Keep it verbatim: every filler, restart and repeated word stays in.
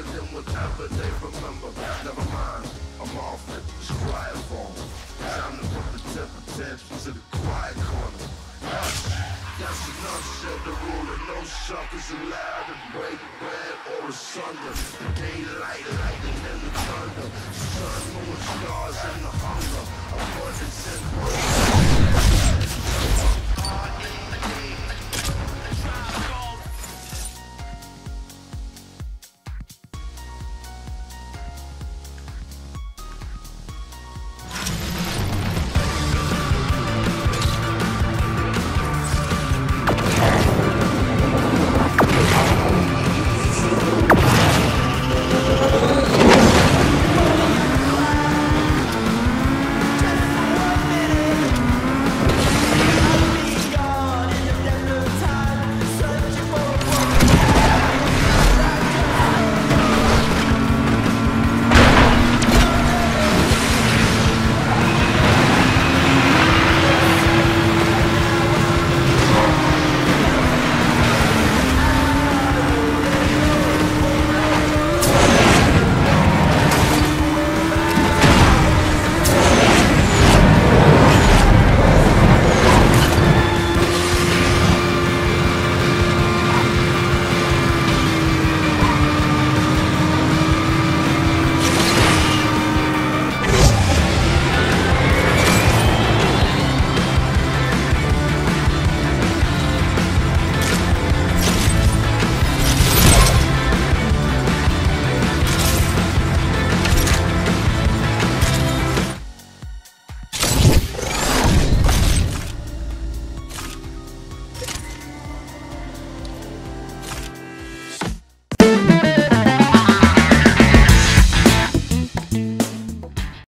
better than whatever they remember. Never mind, I'm off it, just quiet for 'em. Time to put the temper tantrum to the quiet corner. Hush, that's enough, said the ruler. No suckers allowed to break bread or asunder. The daylight, lightning, and the thunder. Sun, moon, stars, and the hunger. Abundance and growth.